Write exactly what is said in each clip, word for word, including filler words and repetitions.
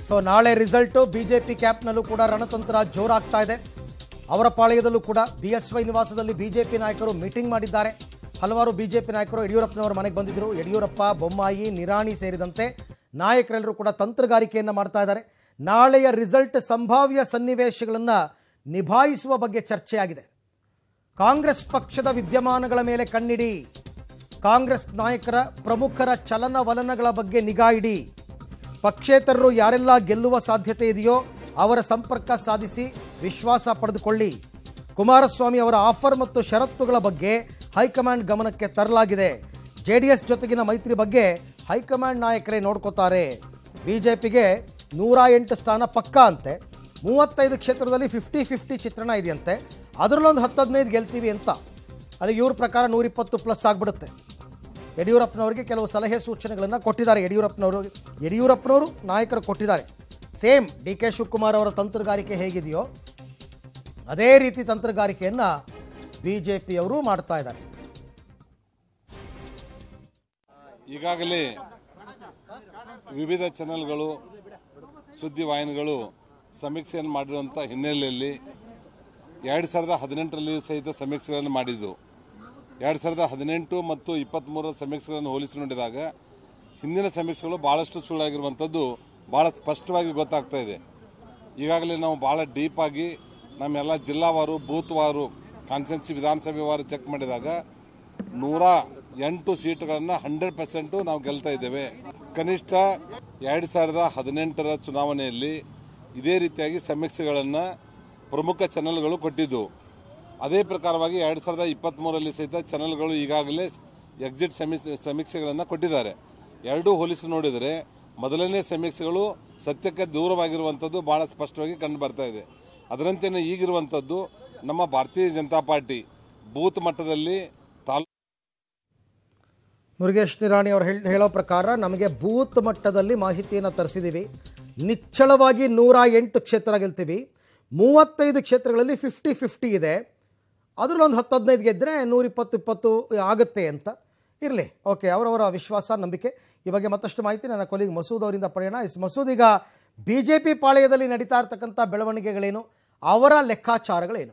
So ನಾಳೆ result BJP ಕ್ಯಾಂಪ್ನಲ್ಲೂ ಕೂಡ ರಣತಂತ್ರ ಜೋರಾಗ್ತಾ ಇದೆ. ಅವರ ಪಾಳ್ಯದಲ್ಲೂ ಕೂಡ ಬಿಎಸ್ವೈ ನಿವಾಸದಲ್ಲಿ ಬಿಜೆಪಿ ನಾಯಕರು ಮೀಟಿಂಗ್ ಮಾಡಿದ್ದಾರೆ. ಹಲವಾರು ಬಿಜೆಪಿ ನಾಯಕರು ಯಡಿಯೂರಪ್ಪನವರ ಮನೆಗೆ ಬಂದಿದ್ದರು. ಯಡಿಯೂರಪ್ಪ, ಬೊಮ್ಮಾಯಿ, ನಿರಾಣಿ ಸೇರಿದಂತೆ ನಾಯಕರೆಲ್ಲರೂ ಕೂಡ ತಂತ್ರಗಾರಿಕೆಯನ್ನು ಮಾಡ್ತಾ ಇದ್ದಾರೆ. ನಾಳೆಯ ರಿಸಲ್ಟ್ ಸಂಭಾವ್ಯ ಸನ್ನಿವೇಶಗಳನ್ನು ನಿಭಾಯಿಸುವ ಬಗ್ಗೆ ಚರ್ಚೆಯಾಗಿದೆ. ಕಾಂಗ್ರೆಸ್ ಪಕ್ಷದ ವಿದ್ಯಮಾನಗಳ ಮೇಲೆ ಕಣ್ಣಿಡಿ, ಕಾಂಗ್ರೆಸ್ ನಾಯಕರ ಪ್ರಮುಖರ ಚಲನವಲನಗಳ ಬಗ್ಗೆ ನಿಗಾ ಇಡಿ, ಪಕ್ಷೇತರರು ಯಾರೆಲ್ಲ ಗೆಲ್ಲುವ ಸಾಧ್ಯತೆ ಇದೆಯೋ ಅವರ ಸಂಪರ್ಕ ಸಾಧಿಸಿ ವಿಶ್ವಾಸ ಪಡೆದುಕೊಳ್ಳಿ. ಕುಮಾರಸ್ವಾಮಿ ಅವರ ಆಫರ್ ಮತ್ತು ಷರತ್ತುಗಳ ಬಗ್ಗೆ ಹೈಕಮಾಂಡ್ ಗಮನಕ್ಕೆ ತರಲಾಗಿದೆ. ಜೆಡಿಎಸ್ ಜೊತೆಗಿನ ಮೈತ್ರಿ ಬಗ್ಗೆ ಹೈಕಮಾಂಡ್ ನಾಯಕರೇ ನೋಡ್ಕೋತಾರೆ. ಬಿಜೆಪಿಗೆ ನೂರ ಎಂಟು ಸ್ಥಾನ ಪಕ್ಕಾ ಅಂತೆ. ಮೂವತ್ತೈದು ಕ್ಷೇತ್ರದಲ್ಲಿ ಫಿಫ್ಟಿ ಫಿಫ್ಟಿ ಚಿತ್ರಣ ಇದೆಯಂತೆ. ಅದರಲ್ಲೊಂದು ಹತ್ತು ಹದಿನೈದು ಗೆಲ್ತೀವಿ ಅಂತ. ಅಲ್ಲಿ ಇವ್ರ ಪ್ರಕಾರ ನೂರಿಪ್ಪತ್ತು ಪ್ಲಸ್ ಆಗಿಬಿಡುತ್ತೆ. ಯಡಿಯೂರಪ್ಪನವರಿಗೆ ಕೆಲವು ಸಲಹೆ ಸೂಚನೆಗಳನ್ನು ಕೊಟ್ಟಿದ್ದಾರೆ. ಯಡಿಯೂರಪ್ಪನವರು ಯಡಿಯೂರಪ್ಪನವರು ನಾಯಕರು ಕೊಟ್ಟಿದ್ದಾರೆ. ಸೇಮ್ ಡಿ ಕೆ ಶಿವಕುಮಾರ್ ಅವರ ತಂತ್ರಗಾರಿಕೆ ಹೇಗಿದೆಯೋ ಅದೇ ರೀತಿ ತಂತ್ರಗಾರಿಕೆಯನ್ನು ಬಿ ಜೆ ಪಿಯವರು ಮಾಡ್ತಾ ಇದ್ದಾರೆ. ಈಗಾಗಲೇ ವಿವಿಧ ಚಾನೆಲ್ಗಳು, ಸುದ್ದಿವಾಹಿನಿಗಳು ಸಮೀಕ್ಷೆಯನ್ನು ಮಾಡಿರುವಂಥ ಹಿನ್ನೆಲೆಯಲ್ಲಿ ಎರಡು ಸಾವಿರದ ಹದಿನೆಂಟರಲ್ಲಿಯೂ ಸಹಿತ ಸಮೀಕ್ಷೆಗಳನ್ನು ಮಾಡಿದ್ದು. ಎರಡು ಸಾವಿರದ ಹದಿನೆಂಟು ಮತ್ತು ಇಪ್ಪತ್ತ್ಮೂರರ ಸಮೀಕ್ಷೆಗಳನ್ನು ಹೋಲಿಸಿ ನೋಡಿದಾಗ ಹಿಂದಿನ ಸಮೀಕ್ಷೆಗಳು ಭಾಳಷ್ಟು ಸುಳ್ಳಾಗಿರುವಂಥದ್ದು ಭಾಳ ಸ್ಪಷ್ಟವಾಗಿ ಗೊತ್ತಾಗ್ತಾ ಇದೆ. ಈಗಾಗಲೇ ನಾವು ಭಾಳ ಡೀಪಾಗಿ ನಮ್ಮೆಲ್ಲ ಜಿಲ್ಲಾವಾರು, ಬೂತ್ವಾರು, ಕಾನ್ಸ್ಟಿಟ್ಯೂನ್ಸಿ ವಿಧಾನಸಭೆವಾರು ಚೆಕ್ ಮಾಡಿದಾಗ ನೂರ ಎಂಟು ಸೀಟುಗಳನ್ನು ಹಂಡ್ರೆಡ್ ಪರ್ಸೆಂಟು ನಾವು ಗೆಲ್ತಾ ಇದ್ದೇವೆ. ಕನಿಷ್ಠ ಎರಡು ಸಾವಿರದ ಹದಿನೆಂಟರ ಚುನಾವಣೆಯಲ್ಲಿ ಇದೇ ರೀತಿಯಾಗಿ ಸಮೀಕ್ಷೆಗಳನ್ನು ಪ್ರಮುಖ ಚಾನೆಲ್ಗಳು ಕೊಟ್ಟಿದ್ದು. ಅದೇ ಪ್ರಕಾರವಾಗಿ ಎರಡು ಸಾವಿರದ ಇಪ್ಪತ್ತ್ಮೂರರಲ್ಲಿ ಸಹಿತ ಚಾನೆಲ್ಗಳು ಈಗಾಗಲೇ ಎಕ್ಸಿಟ್ ಸಮೀಕ್ಷೆಗಳನ್ನು ಕೊಟ್ಟಿದ್ದಾರೆ. ಎರಡೂ ಹೋಲಿಸಿ ನೋಡಿದರೆ ಮೊದಲನೇ ಸಮೀಕ್ಷೆಗಳು ಸತ್ಯಕ್ಕೆ ದೂರವಾಗಿರುವಂಥದ್ದು ಬಹಳ ಸ್ಪಷ್ಟವಾಗಿ ಕಂಡು ಬರ್ತಾ ಇದೆ. ಅದರಂತೆಯೇ ಈಗಿರುವಂಥದ್ದು ನಮ್ಮ ಭಾರತೀಯ ಜನತಾ ಪಾರ್ಟಿ ಬೂತ್ ಮಟ್ಟದಲ್ಲಿ ತಾಲೂಕು ಮುರುಗೇಶ್ ನಿರಾಣಿ ಅವರು ಹೇಳೋ ಪ್ರಕಾರ ನಮಗೆ ಬೂತ್ ಮಟ್ಟದಲ್ಲಿ ಮಾಹಿತಿಯನ್ನು ತರಿಸಿದ್ದೀವಿ. ನಿಚ್ಚಳವಾಗಿ ನೂರ ಎಂಟು ಕ್ಷೇತ್ರ ಗೆಲ್ತೀವಿ. ಮೂವತ್ತೈದು ಕ್ಷೇತ್ರಗಳಲ್ಲಿ ಫಿಫ್ಟಿ ಫಿಫ್ಟಿ ಇದೆ. ಅದರಲ್ಲೊಂದು ಹತ್ತು ಹದಿನೈದು ಗೆದ್ದರೆ ನೂರಿಪ್ಪತ್ತು ಇಪ್ಪತ್ತು ಆಗುತ್ತೆ ಅಂತ ಇರಲಿ. ಓಕೆ, ಅವರವರ ವಿಶ್ವಾಸ, ನಂಬಿಕೆ. ಈ ಬಗ್ಗೆ ಮತ್ತಷ್ಟು ಮಾಹಿತಿ ನನ್ನ ಕೊಲಿಗ್ ಮಸೂದ್ ಅವರಿಂದ ಪಡೆಯೋಣ. ಇಸ್ ಮಸೂದ್, ಈಗ ಬಿ ಜೆ ಪಿ ಪಾಳೆಯದಲ್ಲಿ ನಡೀತಾ ಇರ್ತಕ್ಕಂಥ ಬೆಳವಣಿಗೆಗಳೇನು, ಅವರ ಲೆಕ್ಕಾಚಾರಗಳೇನು?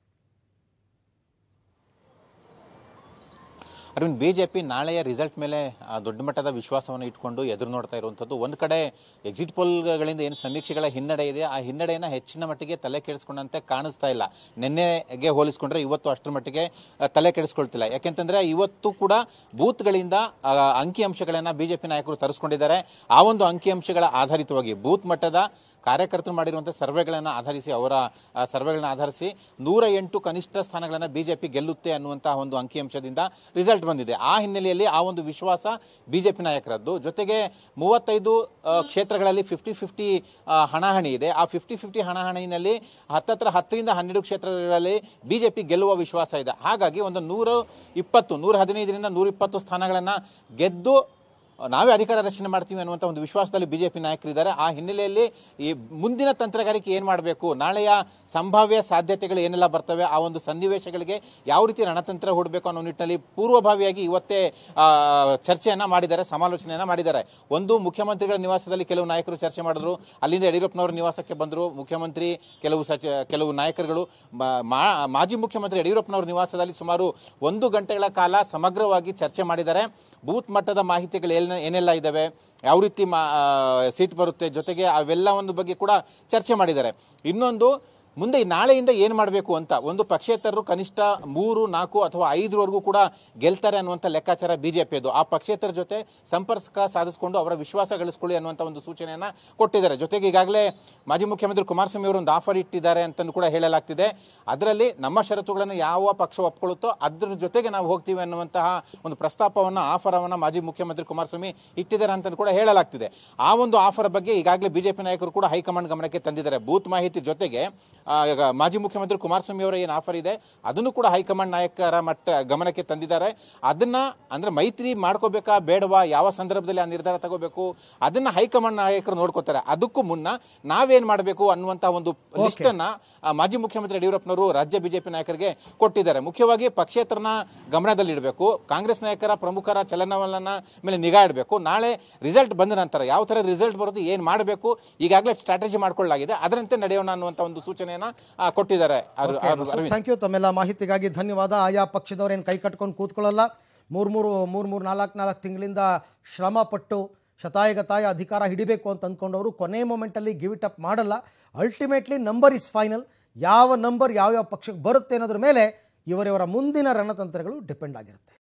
ಅರವಿಂದ್, ಬಿಜೆಪಿ ನಾಳೆಯ ರಿಸಲ್ಟ್ ಮೇಲೆ ದೊಡ್ಡ ಮಟ್ಟದ ವಿಶ್ವಾಸವನ್ನು ಇಟ್ಕೊಂಡು ಎದುರು ನೋಡ್ತಾ ಇರುವಂಥದ್ದು. ಒಂದು ಕಡೆ ಎಕ್ಸಿಟ್ ಪೋಲ್ಗಳಿಂದ ಏನು ಸಮೀಕ್ಷೆಗಳ ಹಿನ್ನಡೆ ಇದೆ, ಆ ಹಿನ್ನಡೆಯನ್ನು ಹೆಚ್ಚಿನ ಮಟ್ಟಿಗೆ ತಲೆ ಕೆಡಿಸ್ಕೊಂಡಂತೆ ಕಾಣಿಸ್ತಾ ಇಲ್ಲ. ನಿನ್ನೆಗೆ ಹೋಲಿಸ್ಕೊಂಡ್ರೆ ಇವತ್ತು ಅಷ್ಟರ ಮಟ್ಟಿಗೆ ತಲೆ ಕೆಡಿಸ್ಕೊಳ್ತಿಲ್ಲ. ಯಾಕೆಂತಂದ್ರೆ ಇವತ್ತು ಕೂಡ ಬೂತ್ಗಳಿಂದ ಅಂಕಿಅಂಶಗಳನ್ನು ಬಿಜೆಪಿ ನಾಯಕರು ತರಿಸ್ಕೊಂಡಿದ್ದಾರೆ. ಆ ಒಂದು ಅಂಕಿಅಂಶಗಳ ಆಧಾರಿತವಾಗಿ ಬೂತ್ ಮಟ್ಟದ ಕಾರ್ಯಕರ್ತರು ಮಾಡಿರುವಂತಹ ಸರ್ವೆಗಳನ್ನು ಆಧರಿಸಿ ಅವರ ಸರ್ವೆಗಳನ್ನ ಆಧರಿಸಿ ನೂರ ಎಂಟು ಕನಿಷ್ಠ ಸ್ಥಾನಗಳನ್ನು ಬಿಜೆಪಿ ಗೆಲ್ಲುತ್ತೆ ಅನ್ನುವಂತಹ ಒಂದು ಅಂಕಿಅಂಶದಿಂದ ರಿಸಲ್ಟ್ ಬಂದಿದೆ. ಆ ಹಿನ್ನೆಲೆಯಲ್ಲಿ ಆ ಒಂದು ವಿಶ್ವಾಸ ಬಿಜೆಪಿ ನಾಯಕರದ್ದು. ಜೊತೆಗೆ ಮೂವತ್ತೈದು ಕ್ಷೇತ್ರಗಳಲ್ಲಿ ಫಿಫ್ಟಿ ಫಿಫ್ಟಿ ಹಣಾಹಣಿ ಇದೆ. ಆ ಫಿಫ್ಟಿ ಫಿಫ್ಟಿ ಹಣಾಹಣಿನಲ್ಲಿ ಹತ್ತತ್ರ ಹತ್ತರಿಂದ ಹನ್ನೆರಡು ಕ್ಷೇತ್ರಗಳಲ್ಲಿ ಬಿಜೆಪಿ ಗೆಲ್ಲುವ ವಿಶ್ವಾಸ ಇದೆ. ಹಾಗಾಗಿ ಒಂದು ನೂರ ಇಪ್ಪತ್ತು ನೂರ ಹದಿನೈದರಿಂದ ನೂರ ಇಪ್ಪತ್ತು ಸ್ಥಾನಗಳನ್ನು ಗೆದ್ದು ನಾವೇ ಅಧಿಕಾರ ರಚನೆ ಮಾಡ್ತೀವಿ ಅನ್ನುವಂಥ ಒಂದು ವಿಶ್ವಾಸದಲ್ಲಿ ಬಿಜೆಪಿ ನಾಯಕರಿದ್ದಾರೆ. ಆ ಹಿನ್ನೆಲೆಯಲ್ಲಿ ಈ ಮುಂದಿನ ತಂತ್ರಗಾರಿಕೆ ಏನು ಮಾಡಬೇಕು, ನಾಳೆಯ ಸಂಭಾವ್ಯ ಸಾಧ್ಯತೆಗಳು ಏನೆಲ್ಲ ಬರ್ತವೆ, ಆ ಒಂದು ಸನ್ನಿವೇಶಗಳಿಗೆ ಯಾವ ರೀತಿ ರಣತಂತ್ರ ಹೂಡಬೇಕು ಅನ್ನೋ ನಿಟ್ಟಿನಲ್ಲಿ ಪೂರ್ವಭಾವಿಯಾಗಿ ಇವತ್ತೇ ಚರ್ಚೆಯನ್ನ ಮಾಡಿದ್ದಾರೆ, ಸಮಾಲೋಚನೆಯನ್ನ ಮಾಡಿದ್ದಾರೆ. ಒಂದು, ಮುಖ್ಯಮಂತ್ರಿಗಳ ನಿವಾಸದಲ್ಲಿ ಕೆಲವು ನಾಯಕರು ಚರ್ಚೆ ಮಾಡಿದ್ರು. ಅಲ್ಲಿಂದ ಯಡಿಯೂರಪ್ಪನವರ ನಿವಾಸಕ್ಕೆ ಬಂದರು ಮುಖ್ಯಮಂತ್ರಿ, ಕೆಲವು ಸಚ ಕೆಲವು ನಾಯಕರುಗಳು. ಮಾಜಿ ಮುಖ್ಯಮಂತ್ರಿ ಯಡಿಯೂರಪ್ಪನವರ ನಿವಾಸದಲ್ಲಿ ಸುಮಾರು ಒಂದು ಗಂಟೆಗಳ ಕಾಲ ಸಮಗ್ರವಾಗಿ ಚರ್ಚೆ ಮಾಡಿದ್ದಾರೆ. ಬೂತ್ ಮಟ್ಟದ ಮಾಹಿತಿಗಳು ಏನೆಲ್ಲ ಇದಾವೆ, ಯಾವ ರೀತಿ ಸೀಟ್ ಬರುತ್ತೆ, ಜೊತೆಗೆ ಅವೆಲ್ಲ ಒಂದು ಬಗ್ಗೆ ಕೂಡ ಚರ್ಚೆ ಮಾಡಿದ್ದಾರೆ. ಇನ್ನೊಂದು, ಮುಂದೆ ನಾಳೆಯಿಂದ ಏನು ಮಾಡಬೇಕು ಅಂತ ಒಂದು ಪಕ್ಷೇತರರು ಕನಿಷ್ಠ ಮೂರು ನಾಲ್ಕು ಅಥವಾ ಐದರವರೆಗೂ ಕೂಡ ಗೆಲ್ತಾರೆ ಅನ್ನುವಂಥ ಲೆಕ್ಕಾಚಾರ ಬಿಜೆಪಿಯದು. ಆ ಪಕ್ಷೇತರ ಜೊತೆ ಸಂಪರ್ಕ ಸಾಧಿಸಿಕೊಂಡು ಅವರ ವಿಶ್ವಾಸ ಗಳಿಸ್ಕೊಳ್ಳಿ ಅನ್ನುವಂಥ ಒಂದು ಸೂಚನೆಯನ್ನ ಕೊಟ್ಟಿದ್ದಾರೆ. ಜೊತೆಗೆ ಈಗಾಗಲೇ ಮಾಜಿ ಮುಖ್ಯಮಂತ್ರಿ ಕುಮಾರಸ್ವಾಮಿ ಅವರು ಒಂದು ಆಫರ್ ಇಟ್ಟಿದ್ದಾರೆ ಅಂತ ಕೂಡ ಹೇಳಲಾಗ್ತಿದೆ. ಅದರಲ್ಲಿ ನಮ್ಮ ಷರತ್ತುಗಳನ್ನು ಯಾವ ಪಕ್ಷ ಒಪ್ಕೊಳ್ಳುತ್ತೋ ಅದ್ರ ಜೊತೆಗೆ ನಾವು ಹೋಗ್ತೀವಿ ಅನ್ನುವಂತಹ ಒಂದು ಪ್ರಸ್ತಾಪವನ್ನ, ಆಫರ್ ಅನ್ನ ಮಾಜಿ ಮುಖ್ಯಮಂತ್ರಿ ಕುಮಾರಸ್ವಾಮಿ ಇಟ್ಟಿದ್ದಾರೆ ಅಂತ ಕೂಡ ಹೇಳಲಾಗ್ತಿದೆ. ಆ ಒಂದು ಆಫರ್ ಬಗ್ಗೆ ಈಗಾಗಲೇ ಬಿಜೆಪಿ ನಾಯಕರು ಕೂಡ ಹೈಕಮಾಂಡ್ ಗಮನಕ್ಕೆ ತಂದಿದ್ದಾರೆ. ಬೂತ್ ಮಾಹಿತಿ ಜೊತೆಗೆ ಆ, ಈಗ ಮಾಜಿ ಮುಖ್ಯಮಂತ್ರಿ ಕುಮಾರಸ್ವಾಮಿ ಅವರ ಏನು ಆಫರ್ ಇದೆ ಅದನ್ನು ಕೂಡ ಹೈಕಮಾಂಡ್ ನಾಯಕರ ಮಟ್ಟ ಗಮನಕ್ಕೆ ತಂದಿದ್ದಾರೆ. ಅದನ್ನ ಅಂದ್ರೆ ಮೈತ್ರಿ ಮಾಡ್ಕೋಬೇಕಾ ಬೇಡವಾ, ಯಾವ ಸಂದರ್ಭದಲ್ಲಿ ಆ ನಿರ್ಧಾರ ತಗೋಬೇಕು ಅದನ್ನ ಹೈಕಮಾಂಡ್ ನಾಯಕರು ನೋಡ್ಕೋತಾರೆ. ಅದಕ್ಕೂ ಮುನ್ನ ನಾವೇನ್ ಮಾಡಬೇಕು ಅನ್ನುವಂತಹ ಒಂದು ಲಿಸ್ಟ್ ಅನ್ನ ಆ, ಮಾಜಿ ಮುಖ್ಯಮಂತ್ರಿ ಯಡಿಯೂರಪ್ಪನವರು ರಾಜ್ಯ ಬಿಜೆಪಿ ನಾಯಕರಿಗೆ ಕೊಟ್ಟಿದ್ದಾರೆ. ಮುಖ್ಯವಾಗಿ ಪಕ್ಷೇತರನ ಗಮನದಲ್ಲಿಡಬೇಕು, ಕಾಂಗ್ರೆಸ್ ನಾಯಕರ ಪ್ರಮುಖರ ಚಲನವಲನ ಮೇಲೆ ನಿಗಾ ಇಡಬೇಕು. ನಾಳೆ ರಿಸಲ್ಟ್ ಬಂದ ನಂತರ ಯಾವ ತರ ರಿಸಲ್ಟ್ ಬರೋದು, ಏನ್ ಮಾಡಬೇಕು ಈಗಾಗಲೇ ಸ್ಟ್ರಾಟಜಿ ಮಾಡ್ಕೊಳ್ಳಲಾಗಿದೆ, ಅದರಂತೆ ನಡೆಯೋಣ ಅನ್ನುವಂತ ಒಂದು ಸೂಚನೆಯನ್ನ ಆ, ಕೊಟ್ಟಿದ್ದಾರೆ. ಅರು- ಅರು- ಅರವಿಂದ್. Thank you. ತಮ್ಮೆಲ್ಲ ಮಾಹಿತಿಗಾಗಿ ಧನ್ಯವಾದ. ಆಯಾ ಪಕ್ಷದವರೇನು ಕೈ ಕಟ್ಕೊಂಡು ಕೂತ್ಕೊಳ್ಳಲ್ಲ. ಮೂರು ಮೂರು ಮೂರು ಮೂರು ನಾಲ್ಕು ನಾಲ್ಕು ತಿಂಗಳಿಂದ ಶ್ರಮ ಪಟ್ಟು ಶತಾಯಗತಾಯ ಅಧಿಕಾರ ಹಿಡಿಬೇಕು ಅಂತ ಅಂದ್ಕೊಂಡವರು ಕೊನೆ ಮೂಮೆಂಟಲ್ಲಿ ಗಿವ್ ಇಟ್ ಅಪ್ ಮಾಡಲ್ಲ. Ultimately number is final. ಯಾವ ನಂಬರ್ ಯಾವ್ಯಾವ ಪಕ್ಷಕ್ಕೆ ಬರುತ್ತೆ ಅನ್ನೋದ್ರ ಮೇಲೆ ಇವರಿವರ ಮುಂದಿನ ರಣತಂತ್ರಗಳು ಡಿಪೆಂಡ್ ಆಗಿರುತ್ತೆ.